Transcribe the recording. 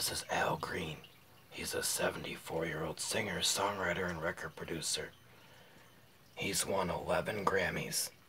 This is Al Green. He's a 74-year-old singer, songwriter, and record producer. He's won 11 Grammys.